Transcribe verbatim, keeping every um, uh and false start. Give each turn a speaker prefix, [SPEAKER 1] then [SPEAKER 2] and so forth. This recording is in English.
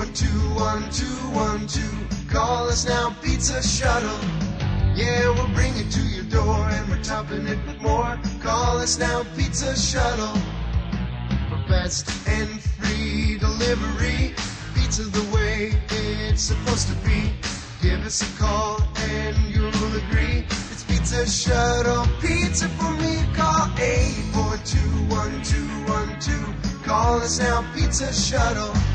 [SPEAKER 1] one two one two one two. Call us now, Pizza Shuttle. Yeah, we'll bring it to your door and we're topping it with more. Call us now, Pizza Shuttle. For fast and free delivery, pizza the way it's supposed to be. Give us a call and you'll agree. It's Pizza Shuttle, pizza for me. Call eight four two one two one two. Call us now, Pizza Shuttle.